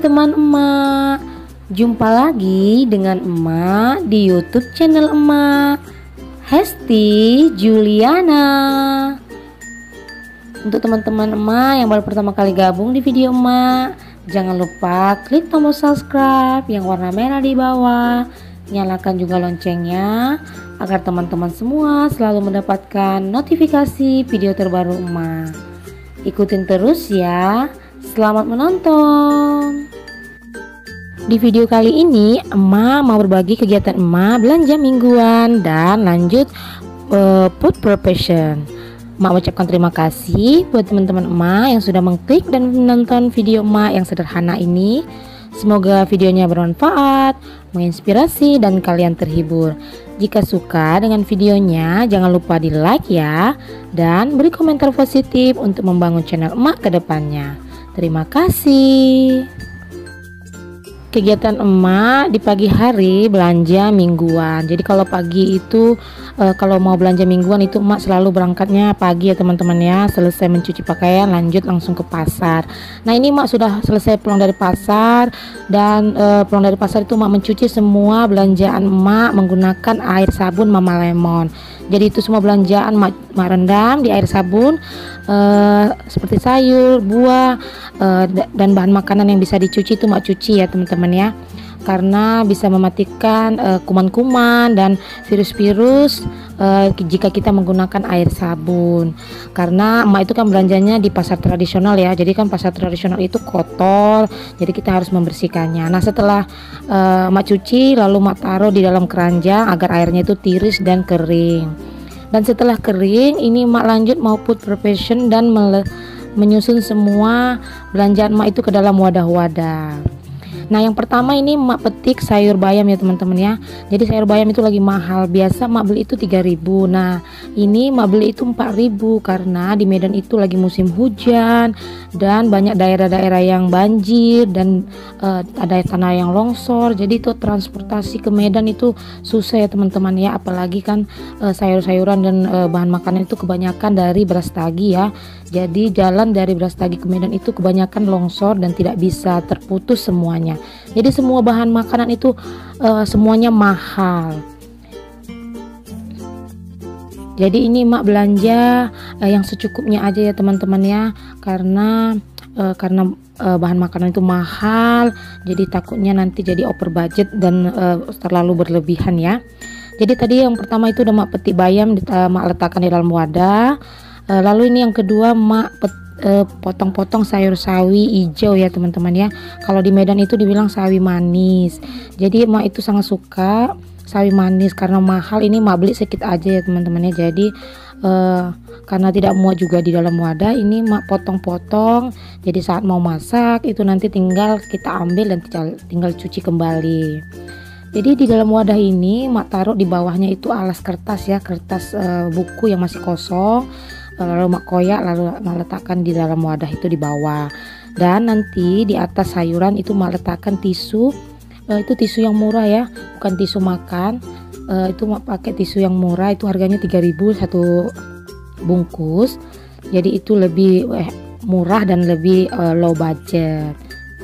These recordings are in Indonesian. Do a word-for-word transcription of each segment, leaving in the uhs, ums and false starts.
teman-teman emak, jumpa lagi dengan emak di YouTube channel emak, Hesti Juliana. Untuk teman-teman emak yang baru pertama kali gabung di video emak, jangan lupa klik tombol subscribe yang warna merah di bawah. Nyalakan juga loncengnya agar teman-teman semua selalu mendapatkan notifikasi video terbaru emak. Ikutin terus ya. Selamat menonton. Di video kali ini emak mau berbagi kegiatan emak belanja mingguan dan lanjut uh, food preparation. Emak ucapkan terima kasih buat teman-teman emak yang sudah mengklik dan menonton video emak yang sederhana ini. Semoga videonya bermanfaat, menginspirasi, dan kalian terhibur. Jika suka dengan videonya, jangan lupa di like ya, dan beri komentar positif untuk membangun channel emak ke depannya. Terima kasih. Kegiatan emak di pagi hari belanja mingguan. Jadi kalau pagi itu e, kalau mau belanja mingguan itu emak selalu berangkatnya pagi ya teman-teman ya. Selesai mencuci pakaian lanjut langsung ke pasar. Nah ini emak sudah selesai pulang dari pasar. Dan e, pulang dari pasar itu emak mencuci semua belanjaan emak menggunakan air sabun Mama Lemon. Jadi itu semua belanjaan emak, emak rendam di air sabun, e, seperti sayur, buah, e, dan bahan makanan yang bisa dicuci itu emak cuci ya teman-teman ya, karena bisa mematikan uh, kuman-kuman dan virus-virus uh, jika kita menggunakan air sabun. Karena emak itu kan belanjanya di pasar tradisional ya, jadi kan pasar tradisional itu kotor, jadi kita harus membersihkannya. Nah setelah uh, emak cuci lalu emak taruh di dalam keranjang agar airnya itu tiris dan kering. Dan setelah kering ini emak lanjut mau food preparation dan menyusun semua belanjaan emak itu ke dalam wadah-wadah. Nah yang pertama ini emak petik sayur bayam ya teman-teman ya. Jadi sayur bayam itu lagi mahal. Biasa emak beli itu tiga ribu. Nah ini emak beli itu empat ribu karena di Medan itu lagi musim hujan dan banyak daerah-daerah yang banjir dan uh, ada tanah yang longsor. Jadi itu transportasi ke Medan itu susah ya teman-teman ya. Apalagi kan uh, sayur-sayuran dan uh, bahan makanan itu kebanyakan dari Brastagi ya. Jadi jalan dari Brastagi ke Medan itu kebanyakan longsor dan tidak bisa terputus semuanya. Jadi semua bahan makanan itu uh, semuanya mahal. Jadi ini emak belanja uh, yang secukupnya aja ya teman-teman ya, karena uh, karena uh, bahan makanan itu mahal. Jadi takutnya nanti jadi over budget dan uh, terlalu berlebihan ya. Jadi tadi yang pertama itu udah emak petik bayam, uh, emak letakkan di dalam wadah. Uh, lalu ini yang kedua emak pet potong-potong sayur sawi hijau ya teman-teman ya. Kalau di Medan itu dibilang sawi manis. Jadi emak itu sangat suka sawi manis karena mahal. Ini emak beli sedikit aja ya teman-teman ya. Jadi uh, karena tidak muat juga di dalam wadah, ini emak potong-potong. Jadi saat mau masak itu nanti tinggal kita ambil dan tinggal cuci kembali. Jadi di dalam wadah ini emak taruh di bawahnya itu alas kertas ya, kertas uh, buku yang masih kosong. Lalu emak koyak lalu emak letakkan di dalam wadah itu di bawah. Dan nanti di atas sayuran itu emak letakkan tisu, uh, itu tisu yang murah ya, bukan tisu makan. uh, itu emak pakai tisu yang murah, itu harganya tiga ribu satu bungkus. Jadi itu lebih eh, murah dan lebih uh, low budget.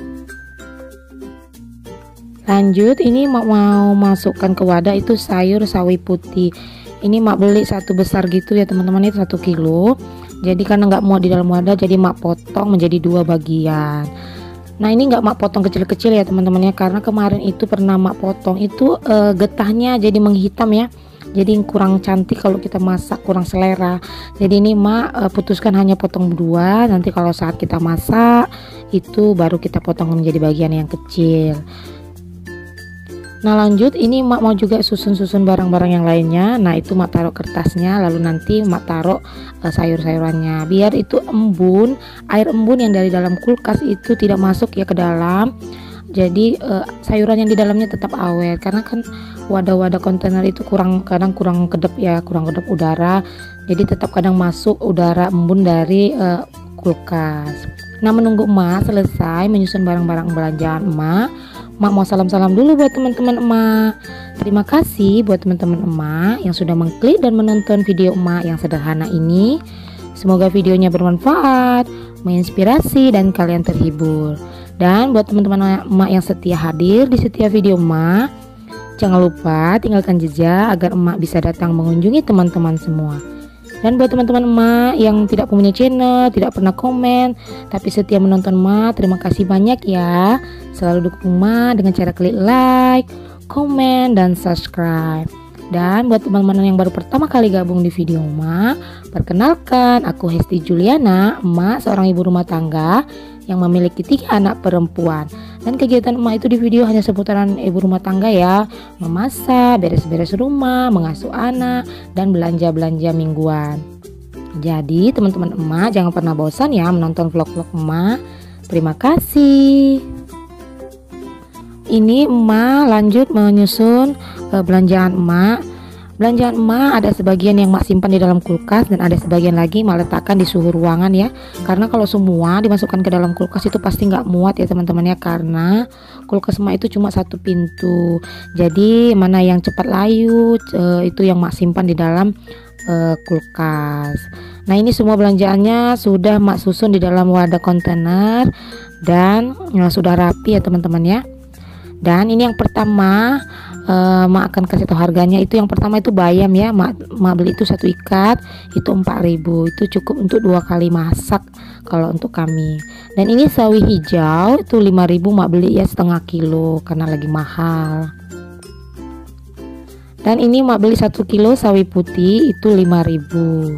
Lanjut ini emak mau masukkan ke wadah itu sayur sawi putih. Ini emak beli satu besar gitu ya teman-teman, itu satu kilo. Jadi karena nggak mau di dalam wadah, jadi emak potong menjadi dua bagian. Nah ini nggak emak potong kecil-kecil ya teman-teman ya, karena kemarin itu pernah emak potong itu e, getahnya jadi menghitam ya. Jadi kurang cantik kalau kita masak, kurang selera. Jadi ini emak e, putuskan hanya potong dua. Nanti kalau saat kita masak itu baru kita potong menjadi bagian yang kecil. Nah lanjut ini emak mau juga susun-susun barang-barang yang lainnya. Nah itu emak taruh kertasnya, lalu nanti emak taruh uh, sayur-sayurannya biar itu embun, air embun yang dari dalam kulkas itu tidak masuk ya ke dalam. Jadi uh, sayuran yang di dalamnya tetap awet, karena kan wadah-wadah kontainer itu kurang kadang kurang kedap ya, kurang kedap udara. Jadi tetap kadang masuk udara embun dari uh, kulkas. Nah menunggu emak selesai menyusun barang-barang belanjaan emak, emak mau salam-salam dulu buat teman-teman emak. Terima kasih buat teman-teman emak yang sudah mengklik dan menonton video emak yang sederhana ini. Semoga videonya bermanfaat, menginspirasi, dan kalian terhibur. Dan buat teman-teman emak yang setia hadir di setiap video emak, jangan lupa tinggalkan jejak agar emak bisa datang mengunjungi teman-teman semua. Dan buat teman-teman emak yang tidak punya channel, tidak pernah komen, tapi setia menonton emak, terima kasih banyak ya. Selalu dukung emak dengan cara klik like, komen, dan subscribe. Dan buat teman-teman yang baru pertama kali gabung di video emak, perkenalkan, aku Hesti Juliana, emak seorang ibu rumah tangga yang memiliki tiga anak perempuan. Dan kegiatan emak itu di video hanya seputaran ibu rumah tangga ya, memasak, beres-beres rumah, mengasuh anak, dan belanja-belanja mingguan. Jadi teman-teman emak jangan pernah bosan ya menonton vlog-vlog emak. Terima kasih. Ini emak lanjut menyusun uh, belanjaan emak. Belanjaan emak ada sebagian yang emak simpan di dalam kulkas dan ada sebagian lagi emak letakkan di suhu ruangan ya. Karena kalau semua dimasukkan ke dalam kulkas itu pasti nggak muat ya teman-teman ya, karena kulkas emak itu cuma satu pintu. Jadi mana yang cepat layu uh, itu yang emak simpan di dalam uh, kulkas. Nah ini semua belanjaannya sudah emak susun di dalam wadah kontainer dan uh, sudah rapi ya teman-teman ya. Dan ini yang pertama uh, mak akan kasih tahu harganya. Itu yang pertama itu bayam ya, mak, mak beli itu satu ikat itu empat ribu, itu cukup untuk dua kali masak kalau untuk kami. Dan ini sawi hijau itu lima ribu, mak beli ya setengah kilo karena lagi mahal. Dan ini mak beli satu kilo sawi putih itu lima ribu.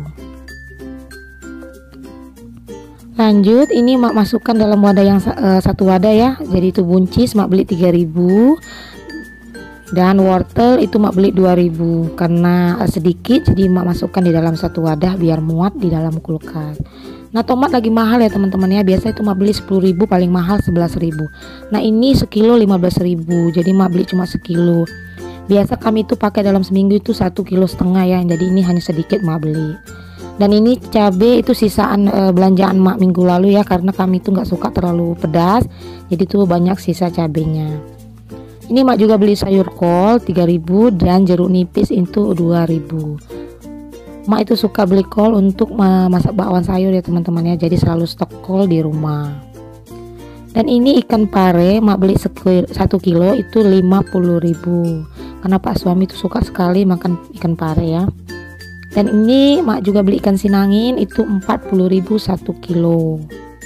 Lanjut ini mak masukkan dalam wadah yang uh, satu wadah ya. Jadi itu buncis mak beli tiga ribu. Dan wortel itu mak beli dua ribu karena uh, sedikit, jadi mak masukkan di dalam satu wadah biar muat di dalam kulkas. Nah tomat lagi mahal ya teman-teman ya. Biasa itu mak beli sepuluh ribu, paling mahal sebelas ribu. Nah ini sekilo lima belas ribu, jadi mak beli cuma sekilo. Biasa kami itu pakai dalam seminggu itu satu kilo setengah ya. Jadi ini hanya sedikit mak beli. Dan ini cabai itu sisaan e, belanjaan mak minggu lalu ya, karena kami itu nggak suka terlalu pedas, jadi tuh banyak sisa cabenya. Ini mak juga beli sayur kol tiga ribu dan jeruk nipis itu dua ribu. Mak itu suka beli kol untuk masak bakwan sayur ya teman-teman ya, jadi selalu stok kol di rumah. Dan ini ikan pare mak beli satu kilo itu lima puluh ribu karena pak suami itu suka sekali makan ikan pare ya. Dan ini mak juga beli ikan sinangin itu empat puluh ribu satu kilo.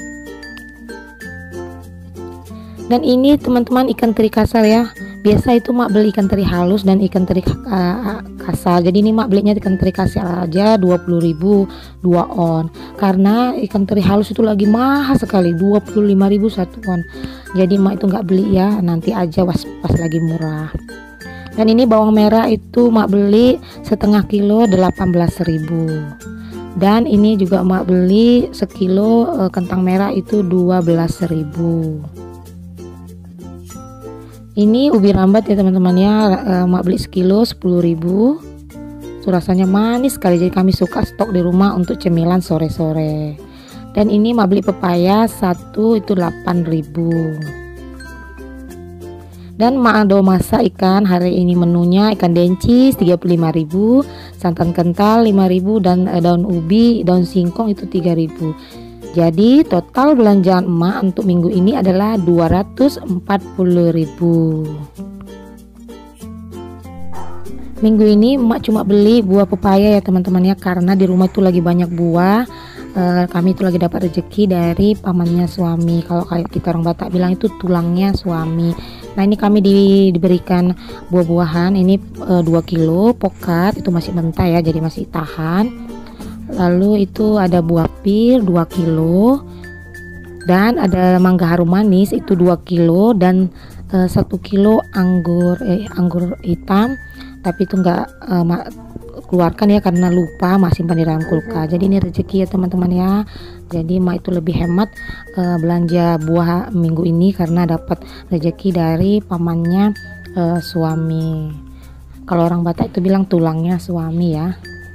Dan ini teman-teman ikan teri kasar ya. Biasa itu mak beli ikan teri halus dan ikan teri uh, kasar. Jadi ini mak belinya ikan teri kasar aja dua puluh ribu dua on. Karena ikan teri halus itu lagi mahal sekali, dua puluh lima ribu satu on. Jadi mak itu nggak beli ya, nanti aja pas, pas lagi murah. Dan ini bawang merah itu mak beli setengah kilo delapan belas ribu. Dan ini juga mak beli sekilo e, kentang merah itu dua belas ribu. Ini ubi rambat ya teman-teman ya, e, mak beli sekilo sepuluh ribu. Itu rasanya manis sekali, jadi kami suka stok di rumah untuk cemilan sore-sore. Dan ini mak beli pepaya satu itu delapan ribu. Dan mak ado masak ikan hari ini menunya ikan dencis tiga puluh lima ribu, santan kental lima ribu, dan eh, daun ubi, daun singkong itu tiga ribu. Jadi total belanjaan emak untuk minggu ini adalah dua ratus empat puluh ribu. Minggu ini emak cuma beli buah pepaya ya teman-teman ya, karena di rumah itu lagi banyak buah. E, kami itu lagi dapat rezeki dari pamannya suami. Kalau kayak kita orang Batak bilang itu tulangnya suami. Nah ini kami di, diberikan buah-buahan ini e, dua kilo pokat itu masih mentah ya, jadi masih tahan. Lalu itu ada buah pir dua kilo, dan ada mangga harum manis itu dua kilo, dan e, satu kilo anggur eh, anggur hitam, tapi itu enggak e, keluarkan ya karena lupa masih simpan di dalam kulkas. Jadi ini rezeki ya teman-teman ya. Jadi mak itu lebih hemat uh, belanja buah minggu ini karena dapat rezeki dari pamannya uh, suami. Kalau orang Batak itu bilang tulangnya suami ya.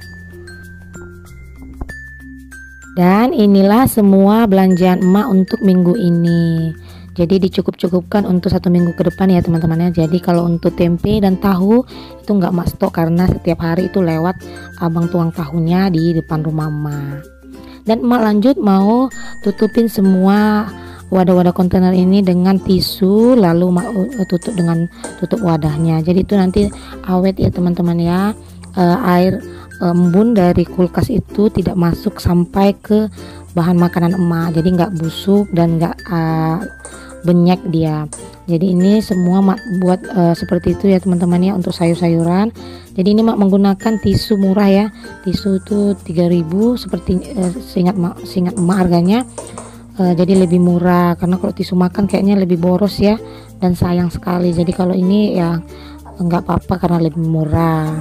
Dan inilah semua belanjaan emak untuk minggu ini. Jadi dicukup-cukupkan untuk satu minggu ke depan ya teman-teman ya. Jadi kalau untuk tempe dan tahu itu nggak mak stok karena setiap hari itu lewat abang tuang tahunya di depan rumah emak. Dan emak lanjut mau tutupin semua wadah-wadah kontainer ini dengan tisu, lalu mak tutup dengan tutup wadahnya. Jadi itu nanti awet ya teman-teman ya. E, air embun dari kulkas itu tidak masuk sampai ke bahan makanan emak, jadi nggak busuk dan nggak uh, banyak dia. Jadi ini semua mak buat uh, seperti itu ya teman-teman ya untuk sayur-sayuran. Jadi ini mak menggunakan tisu murah ya, tisu itu tiga ribu seperti uh, seingat mak seingat emak harganya. Uh, jadi lebih murah karena kalau tisu makan kayaknya lebih boros ya dan sayang sekali. Jadi kalau ini ya nggak apa-apa karena lebih murah.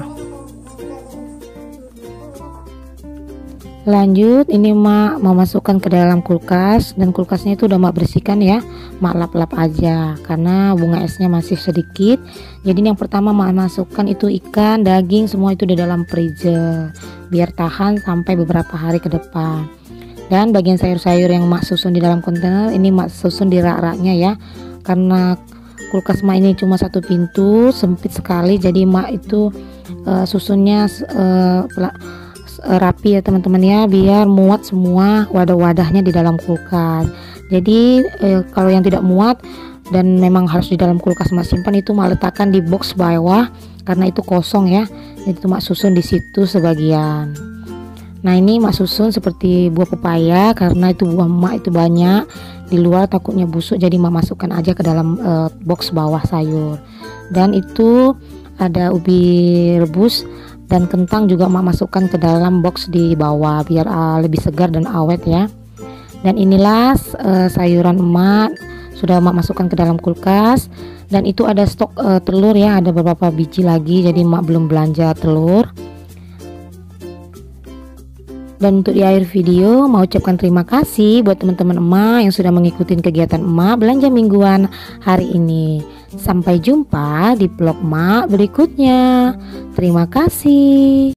Lanjut, ini mak mau masukkan ke dalam kulkas, dan kulkasnya itu udah mak bersihkan ya, mak lap-lap aja karena bunga esnya masih sedikit. Jadi yang pertama mak masukkan itu ikan, daging, semua itu di dalam freezer biar tahan sampai beberapa hari ke depan. Dan bagian sayur-sayur yang mak susun di dalam kontainer ini mak susun di rak-raknya ya, karena kulkas mak ini cuma satu pintu, sempit sekali. Jadi mak itu uh, susunnya uh, rapi ya teman-teman ya, biar muat semua wadah-wadahnya di dalam kulkas. Jadi eh, kalau yang tidak muat dan memang harus di dalam kulkas mak simpan, itu mak letakkan di box bawah karena itu kosong ya. Jadi itu mak susun di situ sebagian. Nah ini mak susun seperti buah pepaya karena itu buah mak itu banyak di luar, takutnya busuk, jadi mak masukkan aja ke dalam eh, box bawah sayur. Dan itu ada ubi rebus dan kentang juga mak masukkan ke dalam box di bawah biar uh, lebih segar dan awet ya. Dan inilah uh, sayuran emak sudah mak masukkan ke dalam kulkas. Dan itu ada stok uh, telur ya, ada beberapa biji lagi, jadi mak belum belanja telur. Dan untuk di akhir video mau ucapkan terima kasih buat teman-teman emak yang sudah mengikuti kegiatan emak belanja mingguan hari ini. Sampai jumpa di vlog emak berikutnya. Terima kasih.